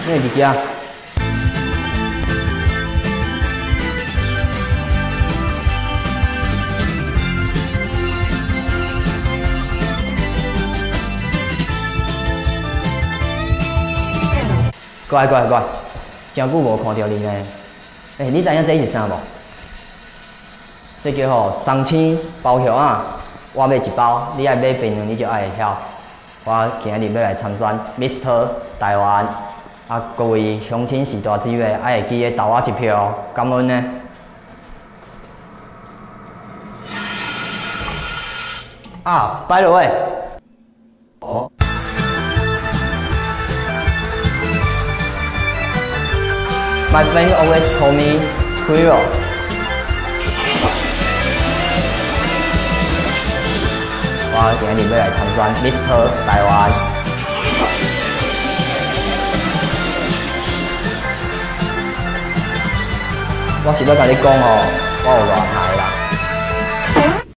因为伫遮。过来，真久无看到你呢。你知影这是啥无？这叫吼双青包肉啊！我买一包，你爱买冰两，你就爱会晓。我今日要来参选 Mr. 台湾，各位乡亲是大姊妹，爱会记得投我一票，感恩呢。by the way， My friend always call me Squirrel. 我今日要来参选 Mr. 台湾。我是要甲你讲哦，我有偌嗨。